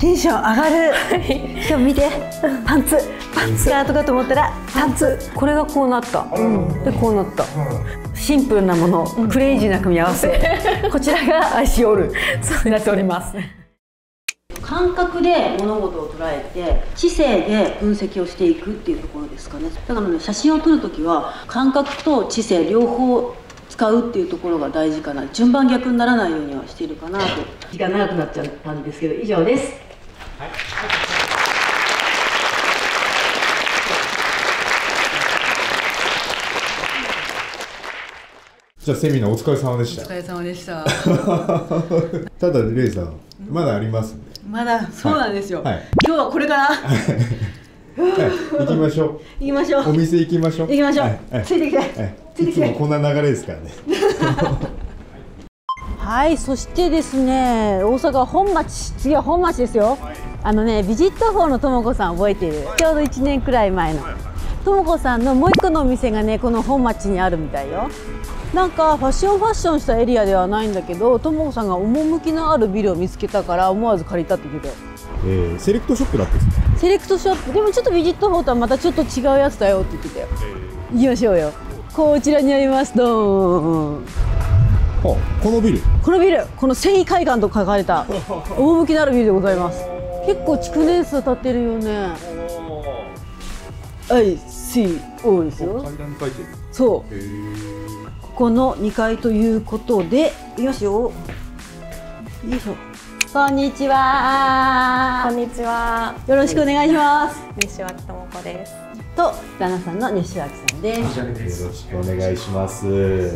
テンション上がる。今日見て、パンツスカートかと思ったらパンツ。これがこうなった、でこうなった。シンプルなもの、クレイジーな組み合わせ。こちらがアイシオールになっております。感覚で物事を捉えて知性で分析をしていくっていうところですかね。だからね、写真を撮るときは感覚と知性両方使うっていうところが大事かな。順番逆にならないようにはしているかなと。時間長くなっちゃったんですけど、以上です。はい、 じゃあセミナーお疲れ様でした。 お疲れ様でした。 ただレイさんまだありますんで。 まだそうなんですよ。 はい、 今日はこれから。 行きましょう。 行きましょう。 お店行きましょう。 行きましょう。ついてきて。ついてきて。 いつもこんな流れですからね。 はい、そしてですね、大阪本町、次は本町ですよ。ビジット4のともこさん覚えている？ちょうど1年くらい前のともこさんのもう一個のお店がね、この本町にあるみたいよ。なんかファッションしたエリアではないんだけど、ともこさんが趣のあるビルを見つけたから思わず借りたって言ってたよ。 セレクトショップだったんですか？ セレクトショップでもちょっとビジット4とはまたちょっと違うやつだよって言ってたよ。行きましょうよ。こちらにあります。どーん。 このビル、 この繊維海岸と書かれた趣のあるビルでございます。結構築年数経ってるよね。ICO ですよ。 階段に書いてる。 そう。ここの2階ということで、いきますよ。よいしょ。こんにちは。 こんにちは。 よろしくお願いします。 西脇智子です。 と旦那さんの西脇さんです。 よろしくお願いします。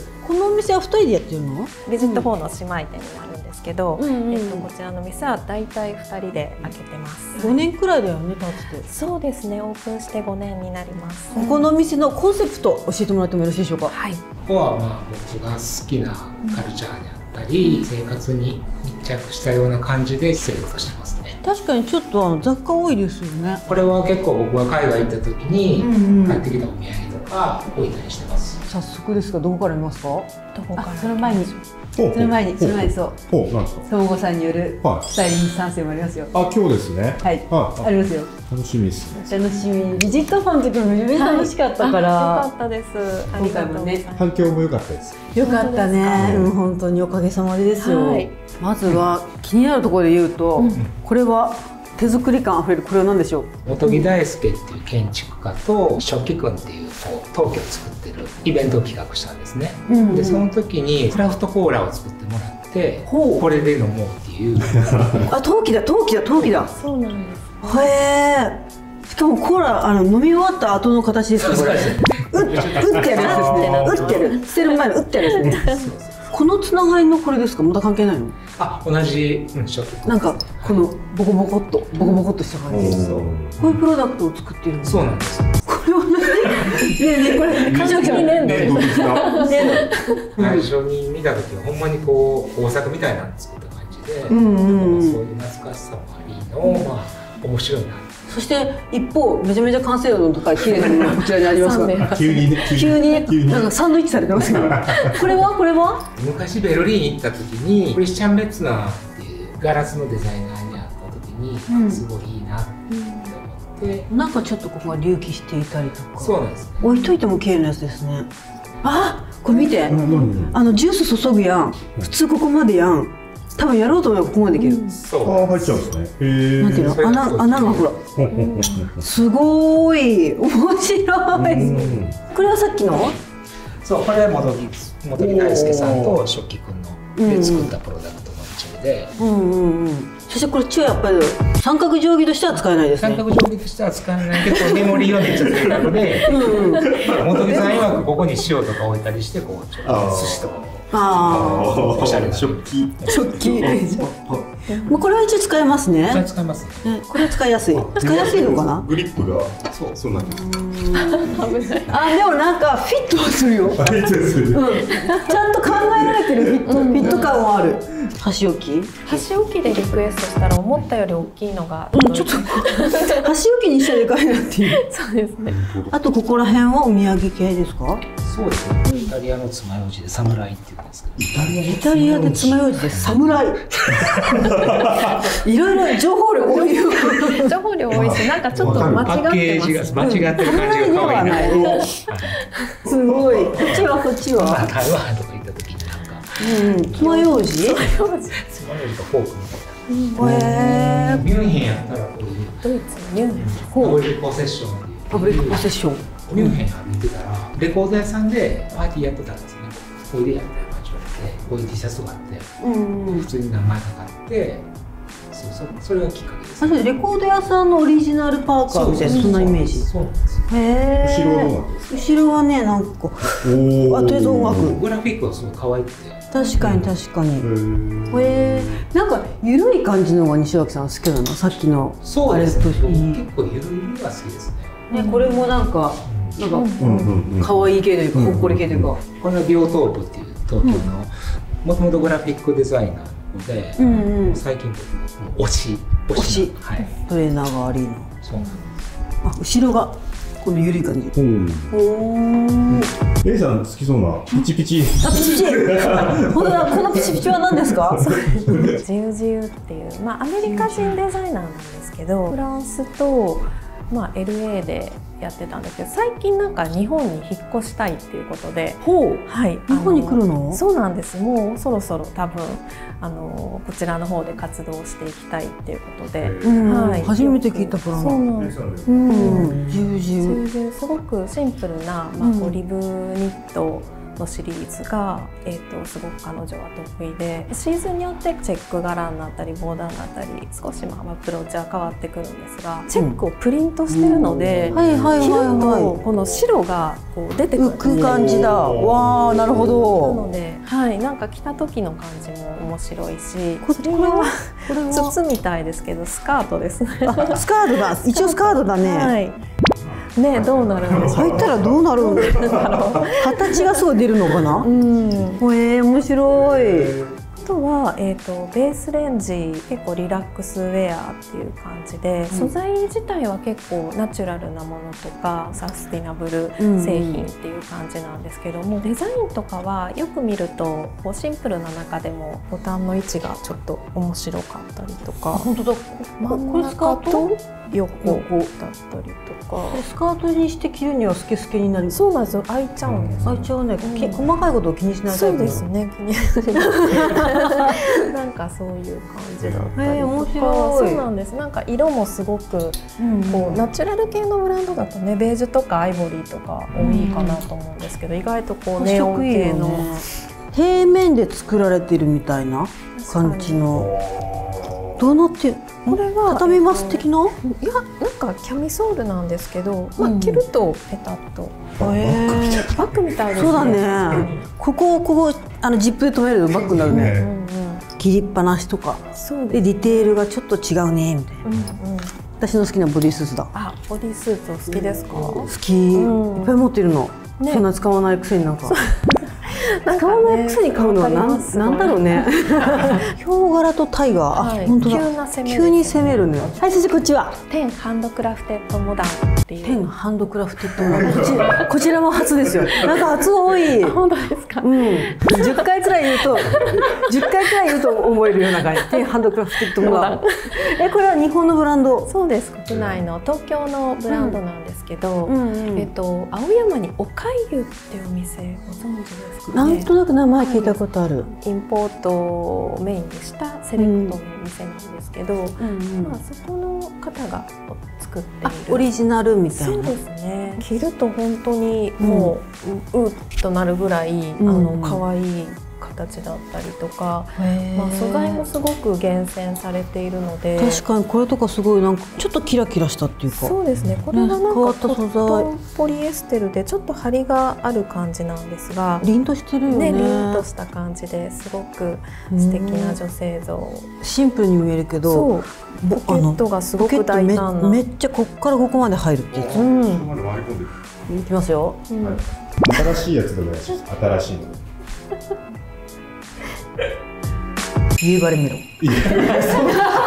このお店は2人でやってるの？ ビジット4の姉妹店になるんですけど、こちらの店はだいたい2人で開けてます。 5年くらいだよね、経って。 そうですね、オープンして5年になります。 ここのお店のコンセプト教えてもらってもよろしいでしょうか？ はい。 ここは僕が好きなカルチャーであったり、生活に密着したような感じで生活してますね。 確かにちょっと雑貨多いですよね。 これは結構僕が海外行った時に買ってきたお土産とか置いたりしてます。 早速ですが、どこから見ますか？ どこから？ その前にそう。なんですか？ともこさんによるスタイリング参戦もありますよ。 今日ですね。 はい。ありますよ。 楽しみですね。 楽しみ。ビジットファンの時もめちゃめちゃ楽しかったから。 よかったです。 今回もね、 反響も良かったです。 よかったね。本当におかげさまでですよ。まずは気になるところで言うと、これは手作り感あふれる、これは何でしょう？ 本木大輔っていう建築家と食器くんっていう陶器を作ってるイベントを企画したんですね。でその時にクラフトコーラを作ってもらって、これで飲もうっていう。 陶器だ。 そうなんです。 へえ。しかもコーラ飲み終わった後の形ですか？これ打ってやるやつですね。打ってやる、捨てる前の打ってやるやつですね。このつながりのこれですか？また関係ないの？ 同じ食器。 なんかこのボコボコっとした感じです。こういうプロダクトを作っている。 そうなんです。 これはねこれ完璧に粘土ですか？ 最初に見た時はほんまに工作みたいなの作った感じで、そういう懐かしさもありの面白いな。 そして一方めちゃめちゃ完成度の高い綺麗なものがこちらにありますが、急になんかサンドイッチされてますけど、これは昔ベルリン行った時にクリスチャン・メッツナーっていうガラスのデザイナーに会った時にすごいいいなって思って、 なんかちょっとここが隆起していたりとか。 そうなんですね。 置いといても綺麗なやつですね。これ見て、ジュース注ぐやん。普通ここまでやん。多分やろうと思えばここまでできる。 入っちゃうんですね。 なんていうの、穴がほら。すごい面白い。これはさっきの？ そう、これは本木大輔さんと食器くんので作ったプロダクトの一部で。 そしてこれやっぱり三角定規としては使えないですね。 三角定規としては使えないけどメモリーはめっちゃ強いので、本木さん曰くここに塩とか置いたりしてこうちょっと寿司とか。おしゃれな食器。 もうこれは一応使えますね。 使えますね。 これは使いやすい。使いやすいのかな？ グリップがそうなんです。 でもなんかフィットはするよ。ちゃんと考えられてるフィット感はある。箸置きでリクエストしたら思ったより大きいのが、 ちょっと箸置きにしたらでかいなっていう。 そうですね。 あとここら辺はお土産系ですか？ そうですね。イタリアの爪楊枝で侍っていうんですけど。 イタリアで爪楊枝で侍。いろいろ情報量多いよ。 情報量多いし、なんかちょっと間違ってます。 パッケージが間違ってる感じが可愛いな。 すごい。こっちはこっちは。 台湾とか行った時になんか。 爪楊枝？ 爪楊枝とフォークみたいな。ミュンヘンやったらこういうドイツのミュンヘン。 パブリックポセッションっていう。 パブリックポセッション。 ミュンヘン歩いてたらレコード屋さんでパーティーやってたんですね。おいでやったら街を見てこういう T シャツがあって、普通に名前がかかって、それがきっかけです、 レコード屋さんのオリジナルパーカーみたいなそんなイメージ。 そうなんですよ。 へえ。 後ろはどうなってるんですか？ 後ろはねなんかとりあえず音楽。 グラフィックはすごい可愛くて。 確かに確かに。なんか緩い感じのが西脇さん好きなの？さっきのそうですね。結構ゆるゆるは好きですね。 これもなんか可愛い系というかほっこり系というか。 これはビオトープっていう東京のもともとグラフィックデザイナーなので、最近推しトレーナーが悪いの。 そうなんです。 後ろがこの緩い感じ。 レイさん好きそうなピチピチ。 ピチピチ。本当だ。このピチピチは何ですか？ ジウジウっていう、アメリカ人デザイナーなんですけど、フランスとLA でやってたんですけど、最近なんか日本に引っ越したいっていうことで、はい、 日本に来るの？ そうなんです。もうそろそろ多分こちらの方で活動していきたいっていうことで、 はい、初めて聞いたブランド。 そうなんです。 ジウジウ。 すごくシンプルなリブニットのシリーズが、すごく彼女は得意で、シーズンによってチェック柄になったりボーダーになったり少しアプローチは変わってくるんですが、チェックをプリントしてるので、着るとこの白がこう出てくる浮く感じだ。わあ、なるほど。 なので、なんか着た時の感じも面白いし、これは筒みたいですけどスカートですね。 スカートだ。一応スカートだね。 ね、どうなるんですか。 履いたらどうなるんだろう。形がすごい出るのかな。面白い。 あとは、ベースレンジ結構リラックスウェアっていう感じで、素材自体は結構ナチュラルなものとかサスティナブル製品っていう感じなんですけども、デザインとかはよく見るとシンプルな中でもボタンの位置がちょっと面白かったりとか、 本当だ。 真ん中と横だったりとか。 スカートにして着るにはスケスケになる。 そうなんですよ。開いちゃうんです。 開いちゃうね。細かいことを気にしないタイプ。 そうですね。気にしない。なんかそういう感じだったりとか。面白い。そうなんです。なんか色もすごくこうナチュラル系のブランドだとね、ベージュとかアイボリーとか多いかなと思うんですけど、意外とこうネオン系の平面で作られてるみたいな感じの。どうなってる？これは畳みます的な？いや、なんかキャミソールなんですけど、着るとペタッとバッグみたいですね。 そうだね。ここジップで留めるとバッグになるね。切りっぱなしとか。でディテールがちょっと違うねみたいな。私の好きなボディスーツだ。 あ、ボディスーツお好きですか？ 好き。いっぱい持ってるの。そんな使わないくせになんか。使わないくせに買うのはなんだろうね。ヒョウ柄とタイガー。本当だ。急に攻めるね。はい、そしてこっちはテンハンドクラフテッドモダンっていう。 テンハンドクラフテッドモダン。こちらも初ですよ。なんか初多い。 本当ですか。 10回くらい言うと思えるような感じ。テンハンドクラフテッドモダン。これは日本のブランド。 そうです。国内の東京のブランドなんですけど、青山におかゆっていうお店ご存知ですか？ なんとなく名前聞いたことある。 インポートをメインにしたセレクトの店なんですけど、そこの方が作っているオリジナルみたいな。 そうですね。着ると本当にもうっとなるぐらい可愛い形だったりとか、素材もすごく厳選されているので、 確かにこれとかすごいなんかちょっとキラキラしたっていうか。 そうですね。これはなんかコットンポリエステルでちょっと張りがある感じなんですが、 凛としてるよね。 凛とした感じですごく素敵な女性像。 シンプルに見えるけど、 ポケットがすごく大胆な。 めっちゃこっからここまで入るってやつ。いきますよ。 新しいやつでもないし、新しいの。 夕張メロン。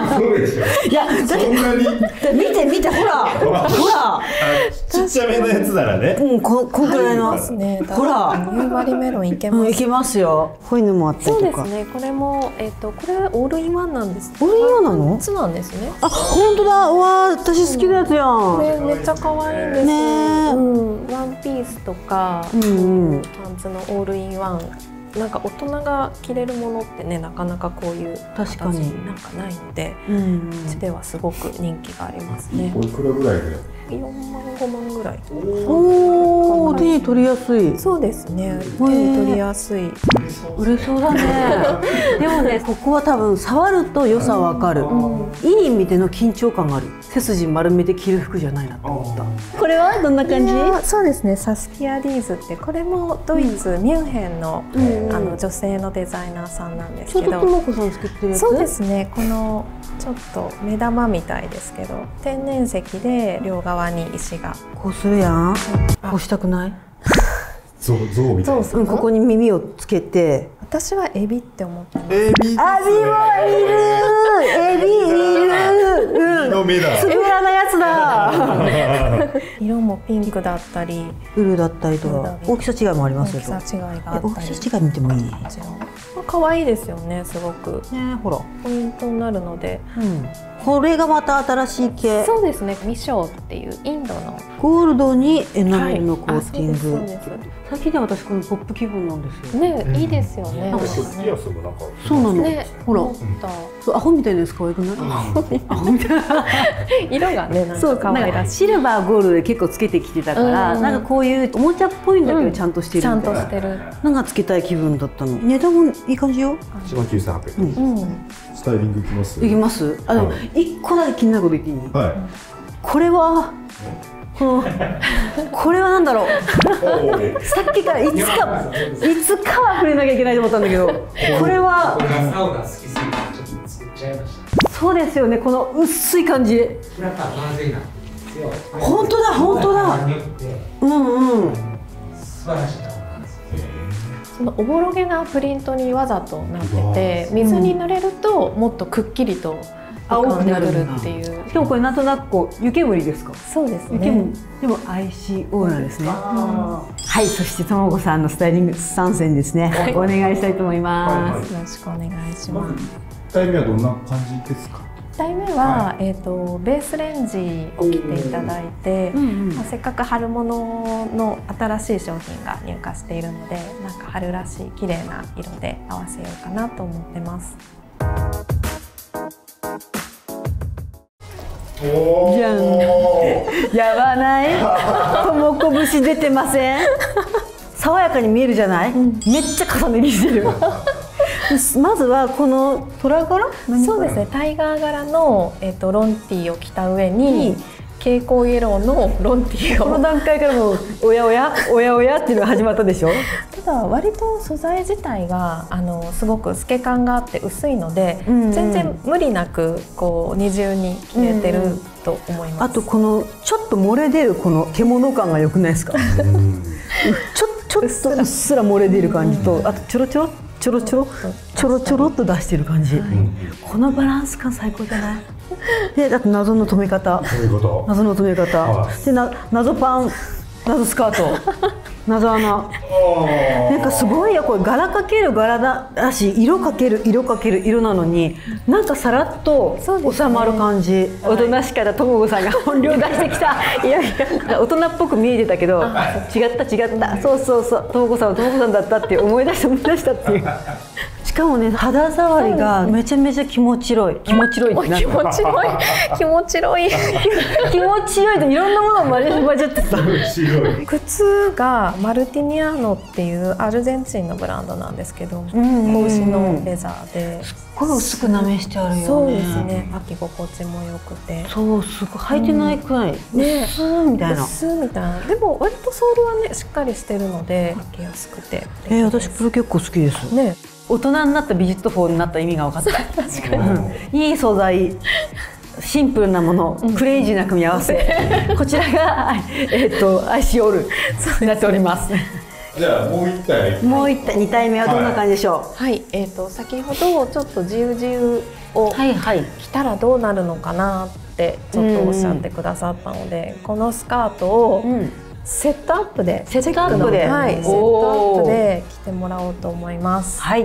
そうでしょ。 いや、だってそんなに見て、ほら、ほら。 ちっちゃめのやつならね。 うん、こんくらいの。 ね、 ほら、 夕張メロンいけます。 いけますよ。こういうのもあったりとか。 そうですね。これもこれオールインワンなんです。 オールインワンなの？ そうなんですね。 あ、本当だ。わあ、私好きなやつやん。 これめっちゃ可愛いんです。 ね。 うん、ワンピースとか、パンツのオールインワン。なんか大人が着れるものってね、なかなかこういう形なんかないので、うちではすごく人気がありますね。 おいくらぐらいで 4万5万ぐらい。 おお、手に取りやすい。 そうですね。手に取りやすい。 売れそうだね。でもね、ここは多分触ると良さわかる。いい意味での緊張感がある。背筋丸めて着る服じゃないなと思った。これはどんな感じ？ そうですね。サスキア・ディーズってこれもドイツ、ミュンヘンの女性のデザイナーさんなんですけど。 ちょっとともこさん作ってるやつ？ そうですね。このちょっと目玉みたいですけど、天然石で両側に石が。 こうするやん。こうしたくない？ 象みたいな。 ここに耳をつけて。 私はエビって思ってます。 エビもいる。 エビいる。 の目だ。 つぶらなやつだ。 色もピンクだったり、 ウルだったりとか、大きさ違いもありますよ。 大きさ違いがあったり。 大きさ違い見てもいい？ 可愛いですよね、すごく。 ね、ほら。 ポイントになるので。 これがまた新しい系。 そうですね。ミショーっていうインドのゴールドにエナメルのコーティング。 そうです。 最近で私このポップ気分なんですよ。 ね、いいですよね。 ピアスもなんか。 そうなの。 ね、 ほら。アホみたいなやつ可愛くない？アホみたいな。 色がね、なんか可愛らしい。 シルバーゴールドで結構つけてきてたから、なんかこういうおもちゃっぽいんだけどちゃんとしてる。 ちゃんとしてる。 なんかつけたい気分だったの。値段もいい感じよ。 19800円。スタイリングきます？ いきます。一個だけ気になること言っていい？ はい。 これは。これはなんだろう。さっきからいつかは触れなきゃいけないと思ったんだけど、これはサウナ好きすぎてちょっと作っちゃいました。 そうですよね。この薄い感じ。 フラッターまずいなってですよ。 本当だ本当だ。 素晴らしいと思います。 そのおぼろげなプリントにわざとなってて、水に濡れるともっとくっきりと青くなるっていう。 しかもこれなんとなくこう湯煙ですか？ そうですね。 でも ICO なんですね。はい、そしてともこさんのスタイリング参戦ですね。お願いしたいと思います。 よろしくお願いします。 1体目はどんな感じですか ？1体目はベースレンジを着ていただいて、せっかく春物の新しい商品が入荷しているので、なんか春らしい綺麗な色で合わせようかなと思ってます。 じゃん。やばない？ともこ節出てません？爽やかに見えるじゃない？めっちゃ重ね着してる。まずはこのトラ柄？ そうですね。タイガー柄のロンティーを着た上に蛍光イエローのロンティーを。 この段階からもうおやおやっていうのが始まったでしょ？ ただ割と素材自体がすごく透け感があって薄いので、全然無理なくこう二重に着れてると思います。 あとこのちょっと漏れ出るこの獣感が良くないですか？ちょっとうっすら漏れ出る感じと、あとちょろちょろっと出してる感じ。このバランス感最高じゃない？で、あと謎の留め方。謎の留め方。で、謎パン、謎スカート。謎穴。なんかすごいよ、これ柄かける柄だし、色かける色なのに、なんかさらっと収まる感じ。おとなしかったともこさんが本領出してきた。いや大人っぽく見えてたけど、違った。そうともこさんはともこさんだったって思い出したっていう。しかもね、肌触りがめちゃめちゃ気持ちよい。気持ちよいってなんか気持ちよいといろんなものが混じってた。靴がマルティニアーノっていうアルゼンチンのブランドなんですけど、子牛のレザーで。 すっごい薄くなめしてあるよね。 そうですね。履き心地も良くて。 そう、すごい履いてないくらい。ね、薄みたいな。 でも割とソールはねしっかりしてるので履きやすくて。 私これ結構好きです。ね。大人になったビジットフォーになった意味が分かった。確かに。いい素材。シンプルなもの、クレイジーな組み合わせ。こちらがIC オールになっております。 じゃあもう一体。 2体目はどんな感じでしょう？ はい、先ほどちょっとジウジウを着着たらどうなるのかなってちょっとおっしゃってくださったので、このスカートをセットアップで、 セットアップで、 はい、セットアップで着てもらおうと思います。 はい。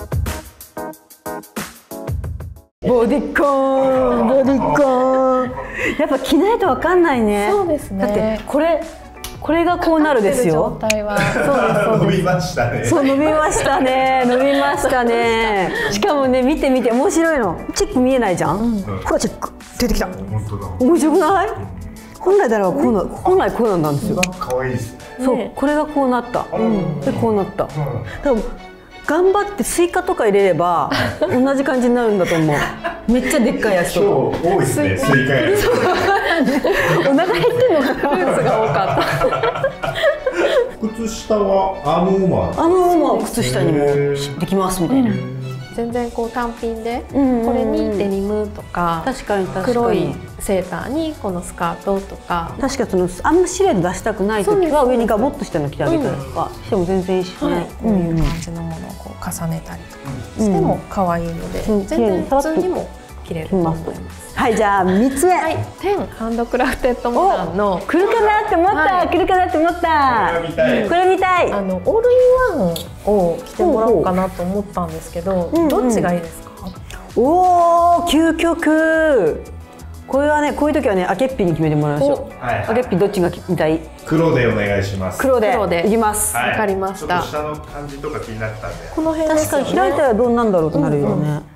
ボディコン、ボディコン。やっぱ着ないとわかんないね。 そうですね。 だってこれがこうなるですよ。 状態はそうです。 伸びましたね。 そう、伸びましたね。伸びましたね。しかもね、見て面白いの。チェック見えないじゃん。ほらチェック出てきた。 本当だ。 面白くない？本来本来こうなんですよ。 可愛いですね。 そう、これがこうなった。でこうなった。多分頑張ってスイカとか入れれば同じ感じになるんだと思う。めっちゃでっかいやつとか。 多いですね。スイカやつ。 お腹減ってんのかな。 フルーツが多かった。 靴下はアームウォーマー。 アームウォーマー靴下にもできますみたいな。 全然こう単品でこれにデニムとか、 確かに黒いセーターにこのスカートとか、 確かあんまシルエット出したくない時は上にガボッとしたの着てあげたりとかしても全然いいしね。 こういう感じのものをこう重ねたりとかしても可愛いので、全然普通にも着れると思います。 はい、じゃあ3つ目。 はい、10ハンドクラフテッドモダンの来るかなって思った。来るかなって思った。これ見たい。 オールインワンを着てもらおうかなと思ったんですけど、どっちがいいですか？ おお、究極。これはね、こういう時はね、あけっぴに決めてもらいましょう。あけっぴどっちが見たい？ 黒でお願いします。 黒でいきます。 わかりました。 下の感じとか気になったんで。 この辺確かに開いたらどうなんだろうとなるよね。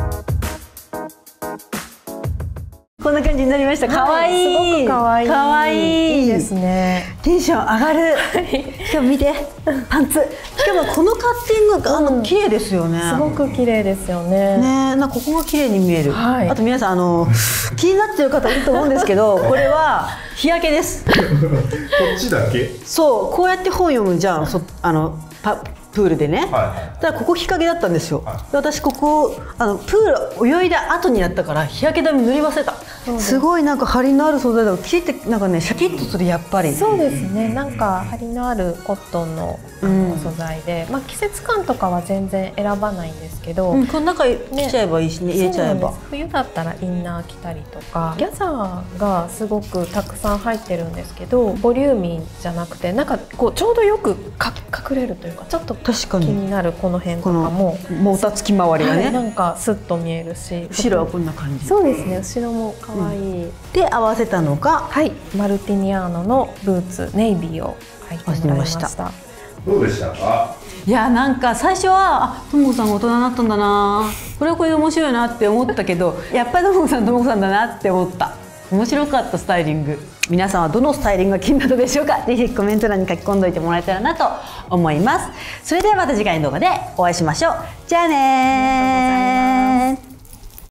こんな感じになりました。可愛い。 すごく可愛い。 可愛い。 いいですね。 テンション上がる。しかも見て、パンツ。しかもこのカッティングが綺麗ですよね。 すごく綺麗ですよね。 ね、なんかここが綺麗に見える。あと皆さん気になってる方いると思うんですけど、これは日焼けです。こっちだけ？ そう、こうやって本読むじゃん。プールでね。だからここ日陰だったんですよ。私ここプール泳いだ後にやったから日焼け止め塗り忘れた。すごいなんか張りのある素材だからキリってなんかねシャキッとするやっぱり。 そうですね。なんか張りのあるコットンの素材で、まあ季節感とかは全然選ばないんですけど、 この中着ちゃえばいいしね、入れちゃえば。 冬だったらインナー着たりとか、ギャザーがすごくたくさん入ってるんですけど、ボリューミーじゃなくてなんかこうちょうどよく隠れるというか、ちょっと気になるこの辺とかももたつき周りがね、 なんかスッと見えるし、 後ろはこんな感じ。 そうですね。後ろも可愛い。 で合わせたのが、 はい、マルティニアーノのブーツネイビーを履いてもらいました。 どうでしたか？ いや、なんか最初はともこさんが大人になったんだな、これはこれで面白いなって思ったけど、やっぱりともこさんだなって思った。面白かったスタイリング。皆さんはどのスタイリングが気になったでしょうか？ぜひコメント欄に書き込んどいてもらえたらなと思います。それではまた次回の動画でお会いしましょう。じゃあねー。